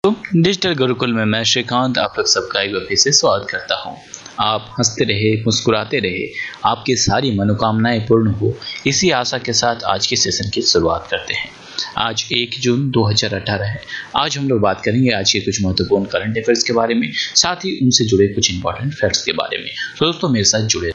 Digital Gurukul में मैं श्रीकांत आप लोग सबका एक बार फिर से स्वागत करता हूं। आप हंसते रहे, मुस्कुराते रहे, आपकी सारी मनोकामनाएं पूर्ण हो, इसी आशा के साथ आज के सेशन की शुरुआत करते हैं। आज 1 जून 2018 है। आज हम लोग बात करेंगे आज के कुछ महत्वपूर्ण करंट अफेयर्स के बारे में, साथ ही उनसे जुड़े कुछ इंपॉर्टेंट फैक्ट्स के बारे में। तो दोस्तों मेरे साथ जुड़े।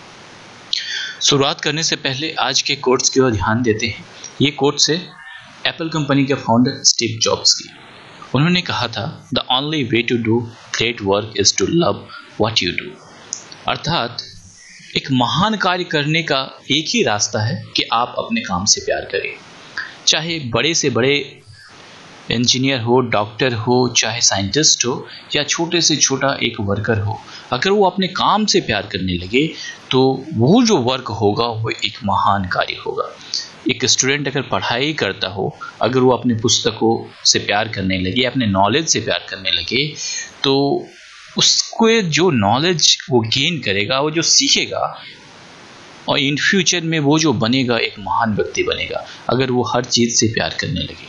शुरुआत करने से पहले आज के कोट्स की ओर ध्यान देते हैं। ये कोट्स है एप्पल कंपनी के फाउंडर स्टीव जॉब्स की। उन्होंने कहा था, the only way to do great work is to love what you do. अर्थात एक महान कार्य करने का एक ही रास्ता है कि आप अपने काम से प्यार करें। चाहे बड़े से बड़े इंजीनियर हो, डॉक्टर हो, चाहे साइंटिस्ट हो, या छोटे से छोटा एक वर्कर हो, अगर वो अपने काम से प्यार करने लगे तो वो जो वर्क होगा वो एक महान कार्य होगा। एक स्टूडेंट अगर पढ़ाई करता हो, अगर वो अपनी पुस्तकों से प्यार करने लगे, अपने नॉलेज से प्यार करने लगे, तो उसको जो नॉलेज वो गेन करेगा, वो जो सीखेगा, और इन फ्यूचर में वो जो बनेगा एक महान व्यक्ति बनेगा, अगर वो हर चीज़ से प्यार करने लगे।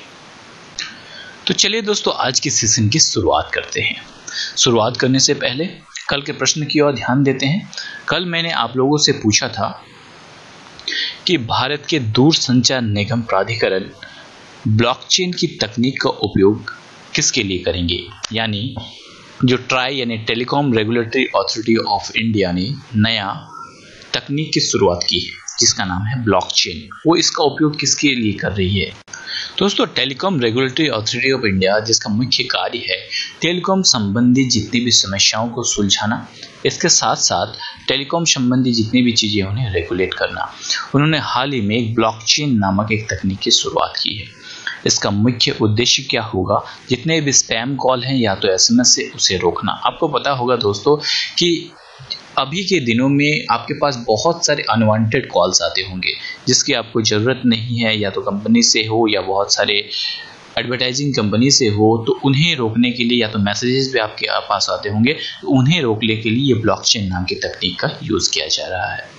तो चलिए दोस्तों आज के सेशन की शुरुआत करते हैं। शुरुआत करने से पहले कल के प्रश्न की ओर ध्यान देते हैं। कल मैंने आप लोगों से पूछा था कि भारत के दूरसंचार निगम प्राधिकरण ब्लॉकचेन की तकनीक का उपयोग किसके लिए करेंगे। यानी जो ट्राई यानी telecom regulatory authority of India ने नया तकनीक की शुरुआत की है जिसका नाम है ब्लॉकचेन, वो इसका उपयोग किसके लिए कर रही है। दोस्तों telecom regulatory authority of India जिसका मुख्य कार्य है टेलीकॉम संबंधी जितनी भी समस्याओं को सुलझाना, इसके साथ साथ टेलीकॉम संबंधी जितनी भी चीज़ें उन्हें रेगुलेट करना। उन्होंने हाल ही में एक ब्लॉकचेन नामक एक तकनीक की शुरुआत की है। इसका मुख्य उद्देश्य क्या होगा, जितने भी स्पैम कॉल हैं या तो एसएमएस से उसे रोकना। आपको पता होगा दोस्तों कि अभी के दिनों में आपके पास बहुत सारे अनवांटेड कॉल्स आते होंगे जिसकी आपको ज़रूरत नहीं है, या तो कंपनी से हो या बहुत सारे एडवर्टाइजिंग कंपनी से हो, तो उन्हें रोकने के लिए या तो मैसेजेस भी आपके पास आते होंगे, तो उन्हें रोकने के लिए ये ब्लॉकचेन नाम की तकनीक का यूज़ किया जा रहा है।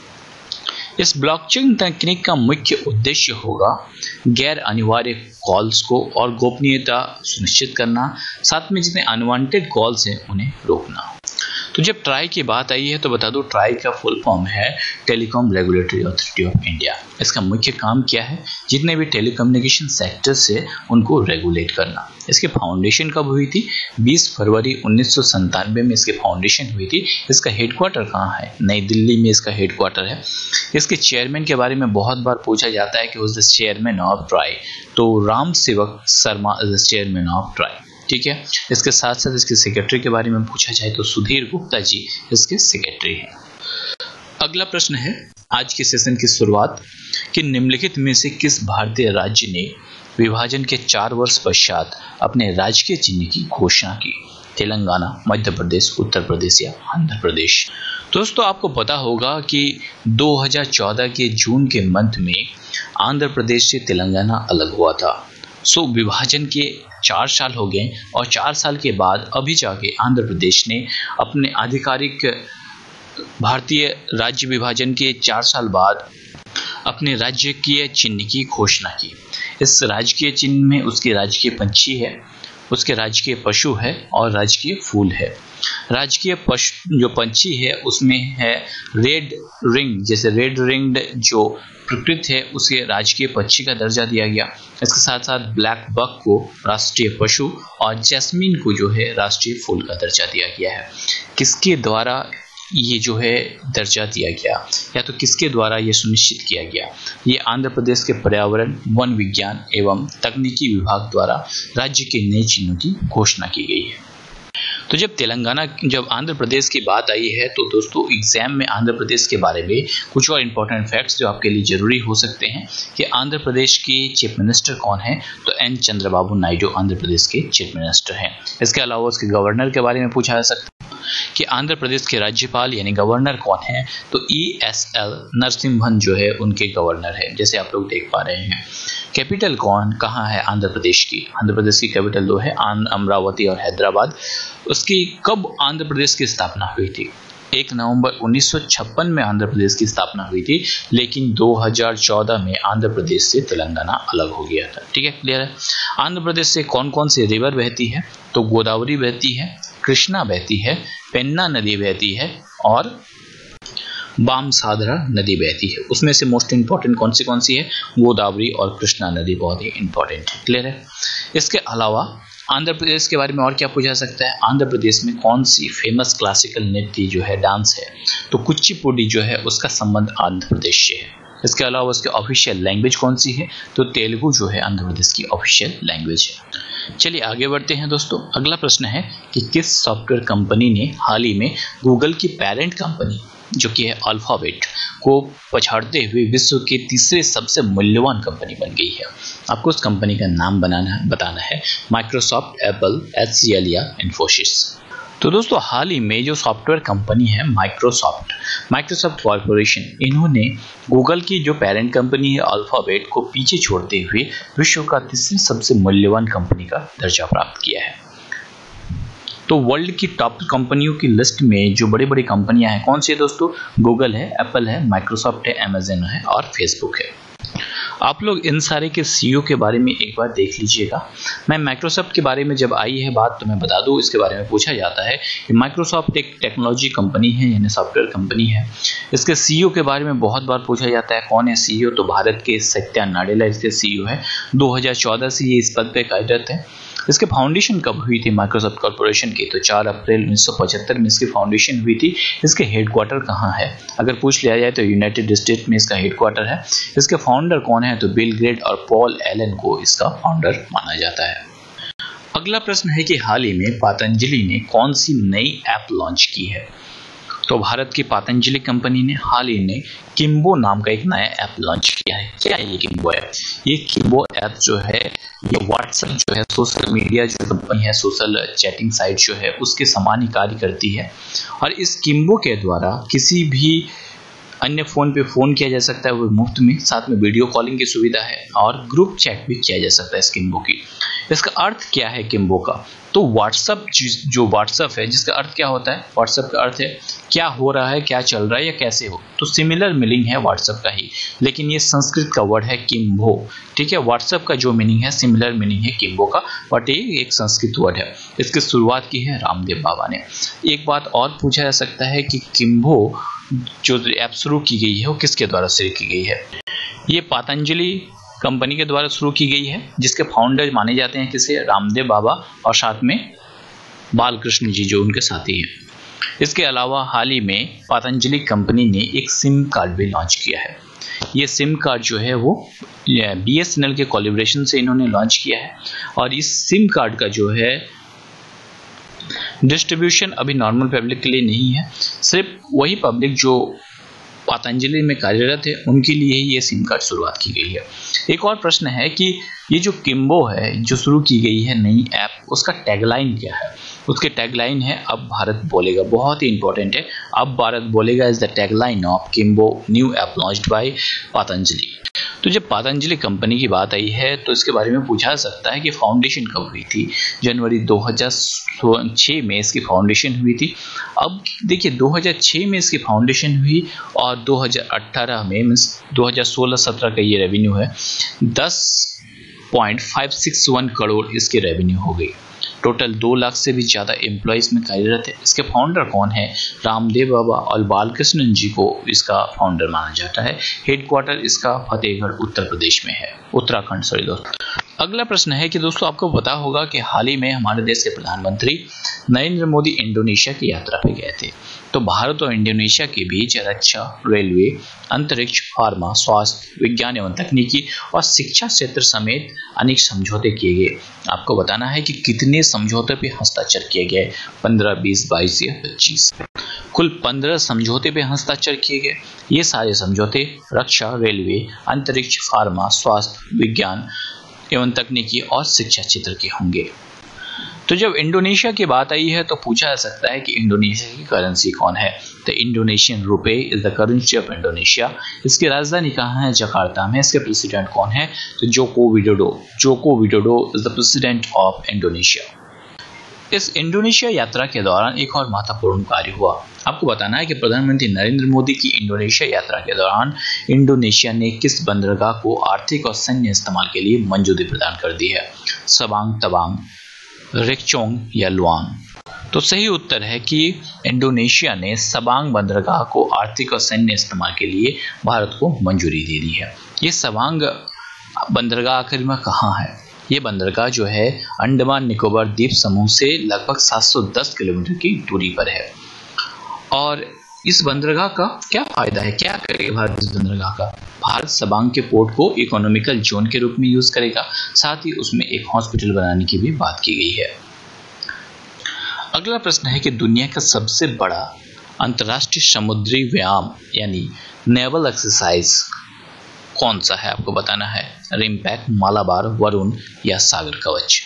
इस ब्लॉकचेन तकनीक का मुख्य उद्देश्य होगा गैर अनिवार्य कॉल्स को और गोपनीयता सुनिश्चित करना, साथ में जितने अनवांटेड कॉल्स हैं उन्हें रोकना। तो जब ट्राई की बात आई है तो बता दो, ट्राई का फुल फॉर्म है telecom regulatory authority of India. इसका मुख्य काम क्या है, जितने भी टेलीकम्युनिकेशन सेक्टर से उनको रेगुलेट करना। इसके फाउंडेशन कब हुई थी, 20 फरवरी 1997 में इसके फाउंडेशन हुई थी। इसका हेडक्वार्टर कहाँ है, नई दिल्ली में इसका हेडक्वार्टर है। इसके चेयरमैन के बारे में बहुत बार पूछा जाता है कि who is the chairman of TRAI, तो Ram Sewak Sharma is the chairman of TRAI. ठीक है। इसके साथ साथ इसके सेक्रेटरी के बारे में पूछा जाए तो सुधीर गुप्ता जी इसके सेक्रेटरी हैं। अगला प्रश्न है आज के सेशन की शुरुआत कि निम्नलिखित में से किस भारतीय राज्य ने विभाजन के 4 वर्ष पश्चात अपने राजकीय चिन्ह की घोषणा की। तेलंगाना, मध्य प्रदेश, उत्तर प्रदेश या आंध्र प्रदेश। दोस्तों आपको पता होगा कि 2014 के जून के मंथ में आंध्र प्रदेश से तेलंगाना अलग हुआ था। सो विभाजन के 4 साल हो गए और 4 साल के बाद अभी जाके आंध्र प्रदेश ने अपने आधिकारिक भारतीय राज्य विभाजन के 4 साल बाद अपने राजकीय चिन्ह की घोषणा की। इस राजकीय चिन्ह में उसके राजकीय पंछी है, उसके राजकीय पशु है और राजकीय फूल है। राजकीय पशु जो पंछी है उसमें है रेड रिंग, जैसे रेड रिंग्ड जो प्रकृति है उसके राजकीय पक्षी का दर्जा दिया गया। इसके साथ साथ ब्लैक बक को राष्ट्रीय पशु और जैस्मिन को जो है राष्ट्रीय फूल का दर्जा दिया गया है। किसके द्वारा ये जो है दर्जा दिया गया, या तो किसके द्वारा ये सुनिश्चित किया गया, ये आंध्र प्रदेश के पर्यावरण, वन विज्ञान एवं तकनीकी विभाग द्वारा राज्य के नए चिन्हों की घोषणा की गई है। तो जब आंध्र प्रदेश की बात आई है तो दोस्तों एग्जाम में आंध्र प्रदेश के बारे में कुछ और इम्पोर्टेंट फैक्ट्स जो आपके लिए जरूरी हो सकते हैं कि आंध्र प्रदेश के चीफ मिनिस्टर कौन है, तो एन चंद्रबाबू नायडू आंध्र प्रदेश के चीफ मिनिस्टर हैं। इसके अलावा उसके गवर्नर के बारे में पूछा जा सकता है कि आंध्र प्रदेश के राज्यपाल यानी गवर्नर कौन है, तो ESL नरसिम्हन जो है उनके गवर्नर है, जैसे आप लोग देख पा रहे हैं। कैपिटल कहाँ है आंध्र प्रदेश की, आंध्र प्रदेश की कैपिटल 2 है, अमरावती और हैदराबाद। उसकी कब आंध्र प्रदेश की स्थापना हुई थी, 1 नवंबर 1956 में आंध्र प्रदेश की स्थापना हुई थी, लेकिन 2014 में आंध्र प्रदेश से तेलंगाना अलग हो गया था। ठीक है, क्लियर है। आंध्र प्रदेश से कौन कौन सी रिवर बहती है, तो गोदावरी बहती है, कृष्णा बहती है, पेन्ना नदी बहती है और बामसाधरा नदी बहती है। उसमें से मोस्ट इंपॉर्टेंट कौन सी है? गोदावरी और कृष्णा नदी बहुत ही इंपॉर्टेंट है। क्लियर है? इसके अलावा आंध्र प्रदेश के बारे में और क्या पूछा जा सकता है? आंध्र प्रदेश में कौन सी फेमस क्लासिकल नृत्य जो है, डांस है? तो कुचिपुड़ी जो है उसका संबंध आंध्र प्रदेश से है। इसके अलावा उसकी ऑफिशियल लैंग्वेज कौन सी है? तो तेलुगु जो है आंध्र प्रदेश की ऑफिशियल लैंग्वेज है। चलिए आगे बढ़ते हैं दोस्तों। अगला प्रश्न है कि किस सॉफ्टवेयर कंपनी ने हाल ही में गूगल की पेरेंट कंपनी जो कि है अल्फाबेट को पछाड़ते हुए विश्व के तीसरे सबसे मूल्यवान कंपनी बन गई है? आपको उस कंपनी का नाम बताना है। माइक्रोसॉफ्ट, एप्पल, HCL या इन्फोसिस। तो दोस्तों हाल ही में जो सॉफ्टवेयर कंपनी है माइक्रोसॉफ्ट कॉर्पोरेशन, इन्होंने गूगल की जो पेरेंट कंपनी है अल्फाबेट को पीछे छोड़ते हुए विश्व का तीसरी सबसे मूल्यवान कंपनी का दर्जा प्राप्त किया है। तो वर्ल्ड की टॉप कंपनियों की लिस्ट में जो बड़ी बड़ी कंपनियां हैं कौन सी है दोस्तों? गूगल है, एप्पल है, माइक्रोसॉफ्ट है, अमेजन है और फेसबुक है। आप लोग इन सारे के CEO के बारे में एक बार देख लीजिएगा। मैं माइक्रोसॉफ्ट के बारे में जब आई है बात तो मैं बता दूं, इसके बारे में पूछा जाता है कि माइक्रोसॉफ्ट एक टेक्नोलॉजी कंपनी है, यानी सॉफ्टवेयर कंपनी है। इसके CEO के बारे में बहुत बार पूछा जाता है कौन है CEO? तो भारत के सत्या नाडेला इसके CEO है। 2014 से ये इस पद पे कार्यरत है। इसके फाउंडेशन कब हुई थी माइक्रोसॉफ्ट कॉर्पोरेशन की? तो 4 अप्रैल 1975 में इसकी फाउंडेशन हुई थी। इसके हेडक्वार्टर कहाँ है? अगर पूछ लिया जाए तो यूनाइटेड स्टेट में इसका हेडक्वार्टर है। इसके फाउंडर कौन है? तो बिल गेट्स और पॉल एलन को इसका फाउंडर माना जाता है। अगला प्रश्न है कि हाल ही में पतंजलि ने कौन सी नई ऐप लॉन्च की है? तो भारत की पतंजलि कंपनी ने हाल ही में किम्बो नाम का एक नया ऐप लॉन्च किया है। क्या है ये किम्बो ऐप? ये किम्बो ऐप जो है ये व्हाट्सएप जो है सोशल मीडिया जो कंपनी है, सोशल चैटिंग साइट जो है उसके समान ही कार्य करती है। और इस किम्बो के द्वारा किसी भी अन्य फ़ोन पे फ़ोन किया जा सकता है वो मुफ्त में, साथ में वीडियो कॉलिंग की सुविधा है और ग्रुप चैट भी किया जा सकता है इस किम्बो की। इसका अर्थ क्या है किम्बो का? तो व्हाट्सअप जो व्हाट्सअप है जिसका अर्थ क्या होता है? व्हाट्सअप का अर्थ है क्या हो रहा है, क्या चल रहा है या कैसे हो। तो सिमिलर मीनिंग है व्हाट्सअप का ही, लेकिन ये संस्कृत का वर्ड है किम्बो। ठीक है, व्हाट्सअप का जो मीनिंग है सिमिलर मीनिंग है किम्बो का, बट ये एक संस्कृत वर्ड है। इसकी शुरुआत की है रामदेव बाबा ने। एक बात और पूछा जा सकता है कि किम्बो जो ऐप शुरू की गई है वो किसके द्वारा शुरू की गई है? ये पतंजलि कंपनी के द्वारा शुरू की गई है, जिसके फाउंडर माने जाते हैं किसे? रामदेव बाबा और साथ में बालकृष्ण जी जो उनके साथी हैं। इसके अलावा हाल ही में पतंजलि कंपनी ने एक सिम कार्ड भी लॉन्च किया है। ये सिम कार्ड जो है वो BSNL के कोलैबोरेशन से इन्होंने लॉन्च किया है और इस सिम कार्ड का जो है डिस्ट्रीब्यूशन अभी नॉर्मल पब्लिक के लिए नहीं है, सिर्फ वही पब्लिक जो पतंजलि में कार्यरत है उनके लिए ही ये सिम कार्ड शुरुआत की गई है। एक और प्रश्न है कि ये जो किम्बो है जो शुरू की गई है नई ऐप, उसका टैगलाइन क्या है? उसके टैगलाइन है अब भारत बोलेगा। बहुत ही इंपॉर्टेंट है, अब भारत बोलेगा is the tagline of Kimbho new app launched by Patanjali. तो जब पतंजलि कंपनी की बात आई है तो इसके बारे में पूछा जा सकता है कि फाउंडेशन कब हुई थी? जनवरी 2006 में इसकी फाउंडेशन हुई थी। अब देखिए 2006 में इसकी फाउंडेशन हुई और 2018 में मीन्स 2016-17 का ये रेवेन्यू है 10.561 करोड़ इसकी रेवेन्यू हो गई। टोटल 2 लाख से भी ज़्यादा एम्प्लॉइज में कार्यरत है। इसके फाउंडर कौन है? रामदेव बाबा और बालकृष्णन जी को इसका फाउंडर माना जाता है। हेडक्वार्टर इसका फतेहगढ़ उत्तर प्रदेश में है, उत्तराखंड सॉरी दोस्तों। अगला प्रश्न है कि दोस्तों आपको पता होगा कि हाल ही में हमारे देश के प्रधानमंत्री नरेंद्र मोदी इंडोनेशिया की यात्रा पे गए थे। तो भारत और इंडोनेशिया के बीच रक्षा, रेलवे, अंतरिक्ष, फार्मा, स्वास्थ्य, विज्ञान एवं तकनीकी और शिक्षा क्षेत्र समेत अनेक समझौते किए गए। आपको बताना है कि कितने समझौते पे हस्ताक्षर किए गए? 15, 20, 22 या 25। कुल 15 समझौते पे हस्ताक्षर किए गए। ये सारे समझौते रक्षा, रेलवे, अंतरिक्ष, फार्मा, स्वास्थ्य, विज्ञान एवं तकनीकी और शिक्षा क्षेत्र के होंगे। तो जब इंडोनेशिया की बात आई है तो पूछा जा सकता है कि इंडोनेशिया की करेंसी कौन है? तो Indonesian rupiah is the currency of Indonesia. इसकी राजधानी कहाँ है? जकार्ता में। इसके प्रेसिडेंट कौन है? तो Joko Widodo is the president of Indonesia. इस इंडोनेशिया यात्रा के दौरान एक और महत्वपूर्ण कार्य हुआ। आपको बताना है कि प्रधानमंत्री नरेंद्र मोदी की इंडोनेशिया यात्रा के दौरान इंडोनेशिया ने किस बंदरगाह को आर्थिक और सैन्य इस्तेमाल के लिए मंजूरी प्रदान कर दी है? सवांग तवांग, रेक्चोंग या लुआंग। तो सही उत्तर है कि इंडोनेशिया ने सबांग बंदरगाह को आर्थिक और सैन्य इस्तेमाल के लिए भारत को मंजूरी दे दी है। ये सबांग बंदरगाह आखिर में कहाँ है? ये बंदरगाह जो है अंडमान निकोबार द्वीप समूह से लगभग 710 किलोमीटर की दूरी पर है। और इस बंदरगाह का क्या फायदा है, क्या करेगा भारत इस बंदरगाह का? भारत सबांग के पोर्ट को इकोनॉमिकल जोन के रूप में यूज करेगा, साथ ही उसमें एक हॉस्पिटल बनाने की भी बात की गई है। अगला प्रश्न है कि दुनिया का सबसे बड़ा अंतर्राष्ट्रीय समुद्री व्यायाम यानी नेवल एक्सरसाइज कौन सा है? आपको बताना है। रिम्पैक, मालाबार, वरुण या सागर कवच।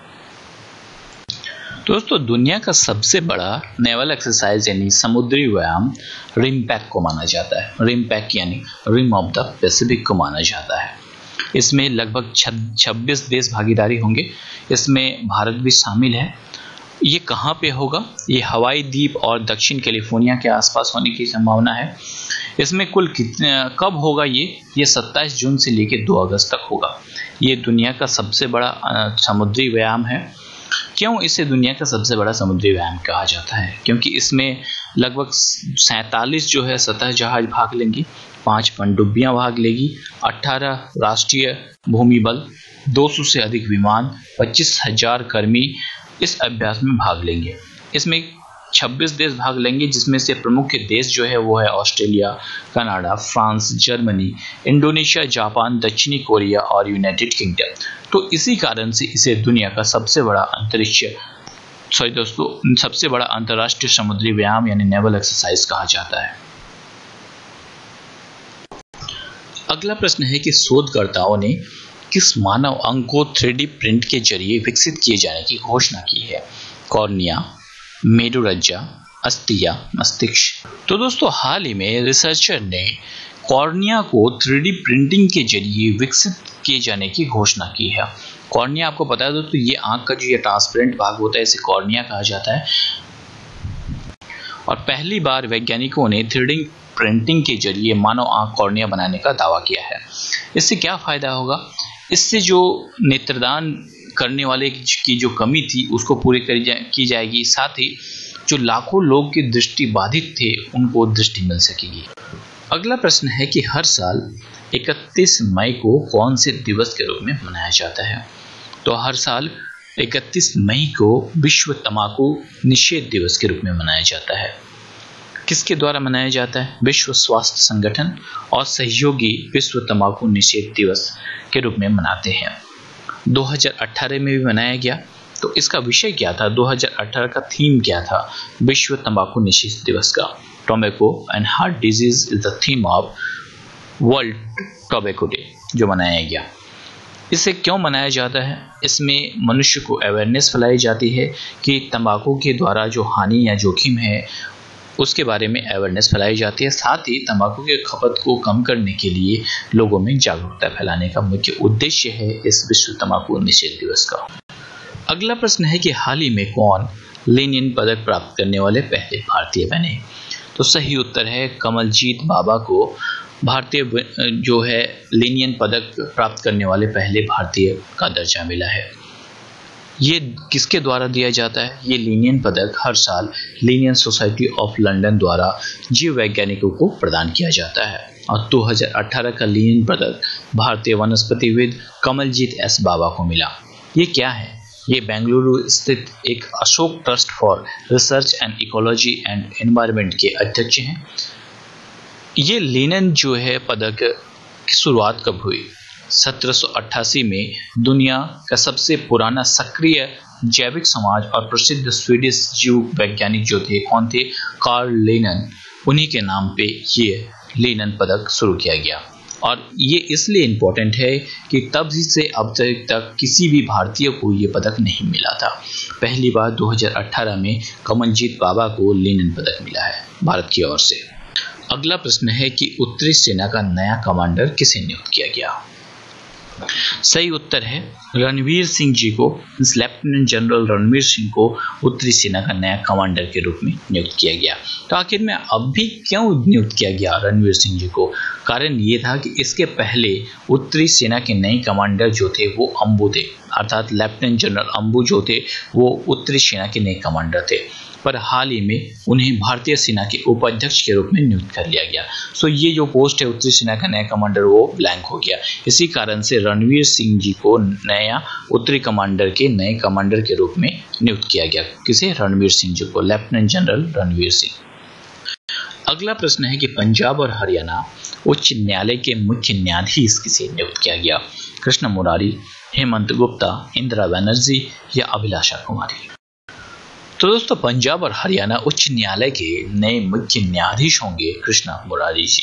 दोस्तों, दुनिया का सबसे बड़ा नेवल एक्सरसाइज यानी समुद्री व्यायाम रिम्पैक को माना जाता है। रिम्पैक यानी रिम ऑफ द पैसिफिक को माना जाता है। इसमें लगभग 26 देश भागीदारी होंगे। इसमें भारत भी शामिल है। ये कहाँ पे होगा? ये हवाई द्वीप और दक्षिण कैलिफोर्निया के आसपास होने की संभावना है। इसमें कुल कब होगा? ये 27 जून से लेकर 2 अगस्त तक होगा। ये दुनिया का सबसे बड़ा समुद्री व्यायाम है। क्यों इसे दुनिया का सबसे बड़ा समुद्री व्यायाम कहा जाता है? क्योंकि इसमें लगभग 47 जो है सतह जहाज भाग लेंगे, 5 पनडुब्बियां भाग लेगी, 18 राष्ट्रीय भूमि बल, 200 से अधिक विमान, 25,000 कर्मी इस अभ्यास में भाग लेंगे। इसमें 26 देश भाग लेंगे, जिसमें से प्रमुख देश जो है वो है Australia, Canada, France, Germany, Indonesia, Japan, दक्षिणी कोरिया और यूनाइटेड किंगडम। तो इसी कारण से इसे दुनिया का सबसे बड़ा सबसे बड़ा अंतर्राष्ट्रीय समुद्री व्यायाम यानी नेवल एक्सरसाइज कहा जाता है। अगला प्रश्न है कि शोधकर्ताओं ने किस मानव अंग को 3D प्रिंट के जरिए विकसित किए जाने की घोषणा की है? कॉर्निया, मेरुरज्जा, अस्थि या मस्तिष्क। तो दोस्तों, हाल ही में रिसर्चर ने कॉर्निया को 3D प्रिंटिंग के जरिए विकसित किए जाने की घोषणा की है। कॉर्निया आपको बता दो तो ये आंख का जो ये ट्रांसपेरेंट भाग होता है, इसे कॉर्निया कहा जाता है। और पहली बार वैज्ञानिकों ने 3D प्रिंटिंग के जरिए मानव आंख कॉर्निया बनाने का दावा किया है। इससे क्या फायदा होगा? इससे जो नेत्रदान करने वाले की जो कमी थी उसको पूरी की जाएगी, साथ ही जो लाखों लोग की दृष्टि बाधित थे उनको दृष्टि मिल सकेगी। अगला प्रश्न है कि हर साल 31 मई को कौन से दिवस के रूप में मनाया जाता है? तो हर साल 31 मई को विश्व तंबाकू निषेध दिवस के रूप में मनाया जाता है। किसके द्वारा मनाया जाता है? विश्व स्वास्थ्य संगठन और सहयोगी विश्व तंबाकू निषेध दिवस के रूप में मनाते हैं। 2018 में भी मनाया गया। तो इसका विषय क्या था? 2018 का थीम क्या था विश्व तंबाकू निषेध दिवस का? Tobacco and heart disease is the theme of world tobacco day जो मनाया गया। इसे क्यों मनाया जाता है? इसमें मनुष्य को अवेयरनेस फैलाई जाती है कि तंबाकू के द्वारा जो हानि या जोखिम है उसके बारे में अवेयरनेस फैलाई जाती है। साथ ही तंबाकू के खपत को कम करने के लिए लोगों में जागरूकता फैलाने का मुख्य उद्देश्य है इस विश्व तंबाकू निषेध दिवस का। अगला प्रश्न है कि हाल ही में कौन लेनिन पदक प्राप्त करने वाले पहले भारतीय बने? तो सही उत्तर है कमलजीत बाबा को भारतीय जो है लेनिन पदक प्राप्त करने वाले पहले भारतीय का दर्जा मिला है। ये किसके द्वारा दिया जाता है? ये लेनिन पदक हर साल लेनिन सोसाइटी ऑफ लंदन द्वारा जीव वैज्ञानिकों को प्रदान किया जाता है। और 2018 का लेनिन पदक भारतीय वनस्पतिविद कमलजीत एस बाबा को मिला। ये क्या है? ये बेंगलुरु स्थित एक Ashoka trust for research and ecology and environment के अध्यक्ष हैं। ये लेनिन जो है पदक की शुरुआत कब हुई? 1788 में दुनिया का सबसे पुराना सक्रिय जैविक समाज और प्रसिद्ध स्वीडिश जीव वैज्ञानिक जो थे कौन थे? Karl Lenin. उन्हीं के नाम पे ये लेनिन पदक शुरू किया गया। और ये इसलिए इम्पोर्टेंट है कि तब से अब तक किसी भी भारतीय को ये पदक नहीं मिला था। पहली बार 2018 में कमलजीत बाबा को लेनिन पदक मिला है भारत की ओर से। अगला प्रश्न है कि उत्तरी सेना का नया कमांडर किसे नियुक्त किया गया? सही उत्तर है रणवीर सिंह जी को। लेफ्टिनेंट जनरल रणवीर सिंह को उत्तरी सेना का नया कमांडर के रूप में नियुक्त किया गया। तो आखिर में अब भी क्यों नियुक्त किया गया रणवीर सिंह जी को कारण ये था कि इसके पहले उत्तरी सेना के नए कमांडर जो थे वो अंबु थे, अर्थात लेफ्टिनेंट जनरल अंबु जो थे वो उत्तरी सेना के नए कमांडर थे, पर हाल ही में उन्हें भारतीय सेना के उपाध्यक्ष के रूप में नियुक्त कर लिया गया। सो ये जो पोस्ट है उत्तरी सेना का नया कमांडर वो ब्लैंक हो गया। इसी कारण से रणवीर सिंह जी को नया उत्तरी कमांडर के नए कमांडर के रूप में नियुक्त किया गया। किसे? रणवीर सिंह जी को, लेफ्टिनेंट जनरल रणवीर सिंह। अगला प्रश्न है कि पंजाब और हरियाणा उच्च न्यायालय के मुख्य न्यायाधीश किसे नियुक्त किया गया? कृष्ण मुरारी, हेमंत गुप्ता, इंदिरा बनर्जी या अभिलाषा कुमारी? तो दोस्तों पंजाब और हरियाणा उच्च न्यायालय के नए मुख्य न्यायाधीश होंगे कृष्ण मुरारी जी।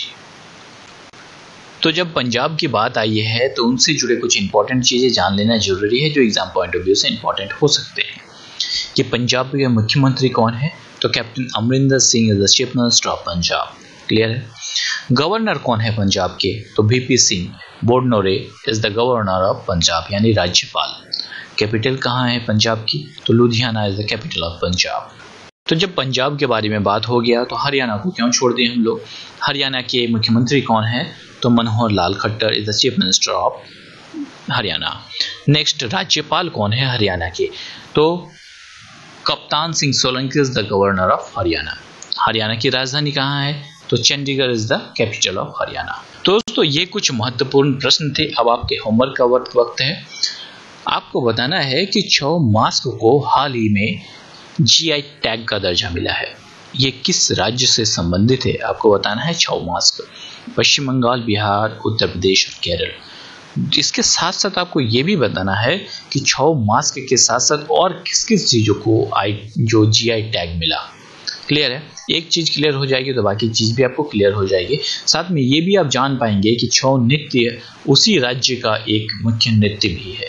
तो जब पंजाब की बात आई है तो उनसे जुड़े कुछ इंपॉर्टेंट चीजें जान लेना जरूरी है जो एग्जाम पॉइंट ऑफ व्यू से इंपॉर्टेंट हो सकते हैं। कि पंजाब के मुख्यमंत्री कौन है? तो captain Amarinder Singh is the chief minister of Punjab. Clear है। गवर्नर कौन है पंजाब के? तो VP Singh Badnore is the governor of Punjab, यानी राज्यपाल। कैपिटल कहाँ है पंजाब की? तो Ludhiana is the capital of Punjab. तो जब पंजाब के बारे में बात हो गया तो हरियाणा को क्यों छोड़ दिए हम लोग? हरियाणा के मुख्यमंत्री कौन है? तो Manohar Lal Khattar is the chief minister of Haryana. Next, राज्यपाल कौन है हरियाणा के? तो Kaptan Singh Solanki is the governor of Haryana. Haryana की राजधानी कहाँ है? तो Chandigarh is the capital of Haryana. दोस्तों ये कुछ महत्वपूर्ण प्रश्न थे। अब आपके होमवर्क का वक्त है। आपको बताना है कि 6 मास्क को हाल ही में जीआई टैग का दर्जा मिला है। ये किस राज्य से संबंधित है? आपको बताना है 6 मास्क। पश्चिम बंगाल, बिहार, उत्तर प्रदेश और केरल। इसके साथ साथ आपको ये भी बताना है कि 6 मास्क के साथ साथ और किस किस चीज़ों को जो जीआई टैग मिला। क्लियर है। एक चीज़ क्लियर हो जाएगी तो बाकी चीज़ भी आपको क्लियर हो जाएगी। साथ में ये भी आप जान पाएंगे कि 6 नृत्य उसी राज्य का एक मुख्य नृत्य भी है।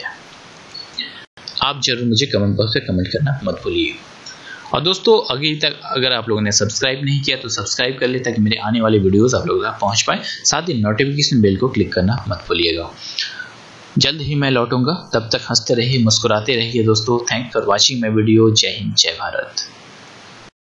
आप जरूर मुझे कमेंट बॉक्स में कमेंट करना मत भूलिए। और दोस्तों अभी तक अगर आप लोगों ने सब्सक्राइब नहीं किया तो सब्सक्राइब कर ले ताकि मेरे आने वाले वीडियोस आप लोगों तक पहुंच पाए। साथ ही नोटिफिकेशन बेल को क्लिक करना मत भूलिएगा। जल्द ही मैं लौटूंगा, तब तक हंसते रहिए, मुस्कुराते रहिए दोस्तों। Thanks for watching my video. जय हिंद, जय भारत।